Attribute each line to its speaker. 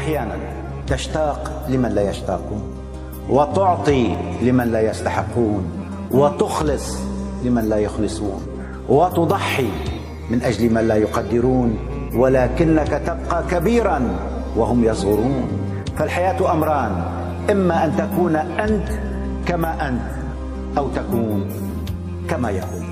Speaker 1: أحيانا تشتاق لمن لا يشتاقون، وتعطي لمن لا يستحقون، وتخلص لمن لا يخلصون، وتضحي من أجل من لا يقدرون، ولكنك تبقى كبيرا وهم يصغرون. فالحياة أمران: إما أن تكون أنت كما أنت، أو تكون كما يكون.